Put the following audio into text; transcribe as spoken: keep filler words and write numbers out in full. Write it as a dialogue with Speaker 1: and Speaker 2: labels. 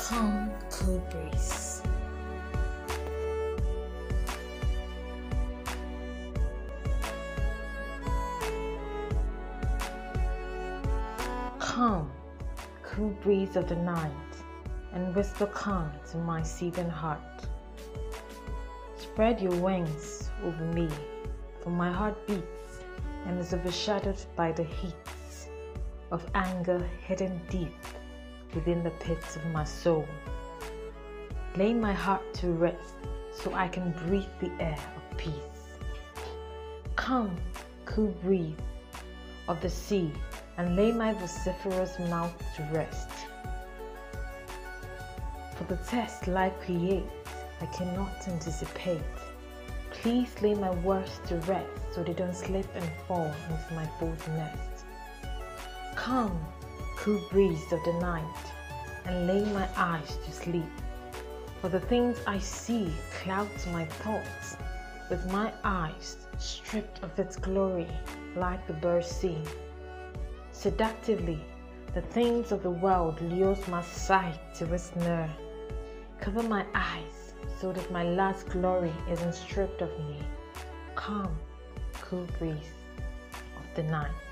Speaker 1: Calm, cool breeze. Calm, cool breeze of the night, and whisper calm to my seething heart. Spread your wings over me, for my heart beats and is overshadowed by the heat of anger hidden deep within the pits of my soul. Lay my heart to rest so I can breathe the air of peace. Come, cool breeze of the sea, and lay my vociferous mouth to rest. For the test life creates, I cannot anticipate. Please lay my words to rest so they don't slip and fall into my fool's nest. Come, cool breeze of the night, and lay my eyes to sleep. For the things I see clouds my thoughts, with my eyes stripped of its glory like the birds sing. Seductively, the things of the world lures my sight to a snare. Cover my eyes so that my last glory isn't stripped of me. Calm, cool breeze of the night.